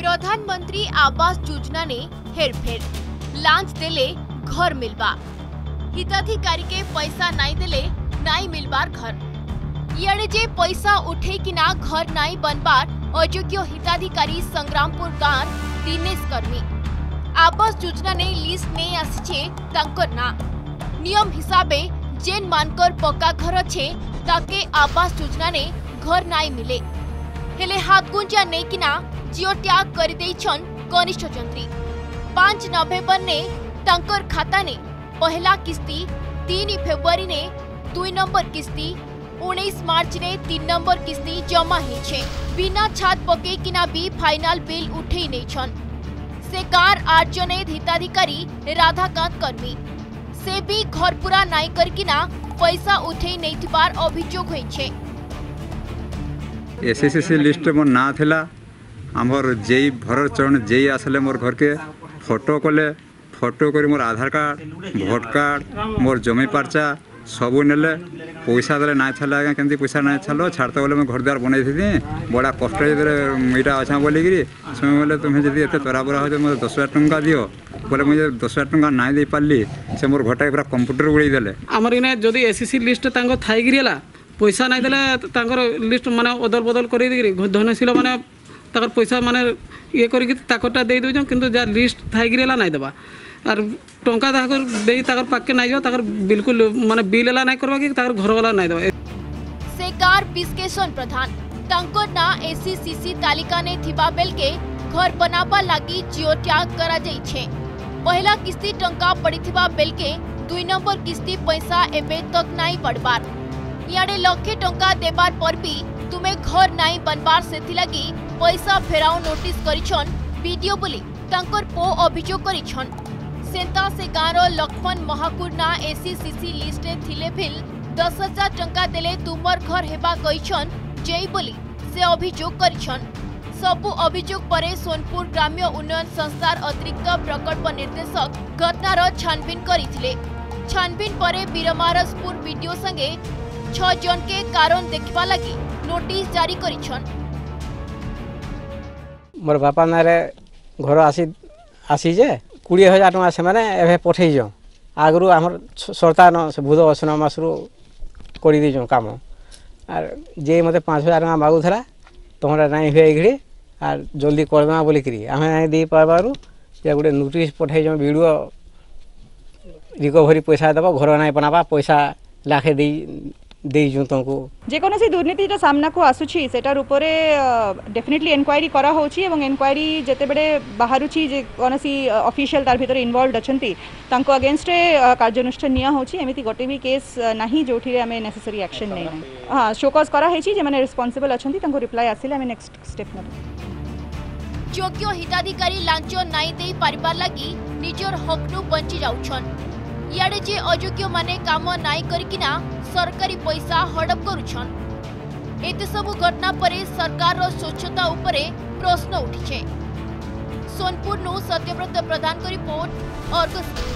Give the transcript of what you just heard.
प्रधानमंत्री आवास योजना ने हेरफेर लांच देले घर मिलबा हिताधिकारी के पैसा नाई देले नाई मिलबार घर इे जे पैसा उठे किना घर नाई बनबार अयोग्य हिताधिकारी संग्रामपुर गांव दिनेश कर्मी आवास योजना ने लिस्ट नहीं आसीचे तांकर ना नियम हिसाबे जेन मानकर पक्का घर अच्छे ताके आवास योजना ने घर नाई मिले हेले हाथ गुंजा नहीं किना जियो त्याग कर देइछन कनिष्ठ जंत्री 5 नवेम्बर ने तांकर खाता ने पहला किस्ती 3 फेब्रुआरी ने 2 नंबर किस्ती 19 मार्च ने 3 नंबर किस्ती जमा हेछे बिना छात पके किना भी फाइनल बिल उठे नहीं छन से कार 8 जने हिताधिकारी राधाकांत कर्मी से भी घर पूरा नाई करकिना पैसा उठे नहीं थिबार अभियोग होइछे। एसएससी लिस्ट मोर ना थिला आमर जेई भर चरण जेई आसले मोर घर के फोटो कले फोटो करी मोर आधार कार्ड भोट कार्ड मोर जमी पर्चा सबू नेले पैसा देले ना छला आगे केमती पैसा ना छलो छाड़ते बोले मैं घर द्वार बनई थी बड़ा कष्ट इटा अच्छा बोलिकी समय बोले तुम्हें जब एत तराबरा हो मतलब 10,000 टंका दियो बोले मुझे 10,000 टंका ना दे पार्ली से मोर घरटा पूरा कंप्यूटर उड़े देले आमर इने जदि एसएससी लिस्ट तांको थाइगिरिला पैसा ना देले लिस्ट माने अदल बदल कर धनशील माने पैसा माने ये करटा दे दे कि लिस्ट थाइगिरिला ना देवा और टंका ताकर पाके ना जाओ बिल्कुल माने बिल एला ना करवा कि घर वाला ना देवा से कार बिस्केशन प्रधान तांकर ना एससीसीसी तालिका ने थिबा बेल के घर बनाबा लागी जियो त्याग करा जाइछे पहला किस्ती टंका पड़िथिबा बेल के 2 नंबर किस्ती पैसा एबे तक नाई पड़बार इे लक्षे टंका देबार पर भी तुम्हें घर नाई बनबार सेथि लगी पैसा फेराओ नोटिस करिछन वीडियो बोली तांकर पो अभियोग करिछन सेंता से गाँव लक्ष्मण महाकुर ना एससीसीसी लिस्ट थिले फिल 10,000 टंका देले तुमर घर हेबा कहिछन जेई बोली से अभियोग करिछन सबु अभियोग परे सोनपुर ग्राम्य उन्नयन संस्थार अतिरिक्त प्रकल्प निर्देशक घटनार छानबीन करिथिले छानबीन परे बीरमारसपुर वीडियो संगे 6 जन के कारण देखबा लगी नोटिस जारी करिछन मोर बापा नारे घर आसी जे 20,000 टका से माने एभे पठेइ जो आगरु हमर सरकार न से भूद असन मासरु करि दै जो काम आर जे मते 5,000 टका मागु थला तोहरा नाइ होई घड़ी आर जल्दी करबा बोली करी हमें नाइ दे पाबारु जे गुटे नोटिस पठेइ जो वीडियो रिकवरी पैसा देबो घर नाइ बनाबा पैसा लाखे देइजु तुमको जेकोसी दुर्नीति जो सामना को आसुछि सेटार उपरे डेफिनेटली एनक्वायरी करा होछि एवं एनक्वायरी जेते बेडे बाहरुछि जे कोनसी ऑफिशियल तार भीतर इन्वॉल्वड अछंती तांको अगेंस्ट कार्यानुष्ठान निया होछि एमिति गोटे भी केस नाही जोठी हमें नेसेसरी एक्शन नै हां शोकॉज करा हेछि जे माने रिस्पांसिबल अछंती तांको रिप्लाई आसिले हमें नेक्स्ट स्टेप न योग्य हिताधिकारी लांच नाई देई परिवार लगी निजर हकनु बंची जाउछन इे जे अयोग्य माने काम नाई करकिना सरकारी पैसा हड़प करुछन एते सबु घटना परे सरकार रो स्वच्छता उपरे प्रश्न उठिछे सोनपुर नु सत्यव्रत प्रधान को रिपोर्ट अर्गस।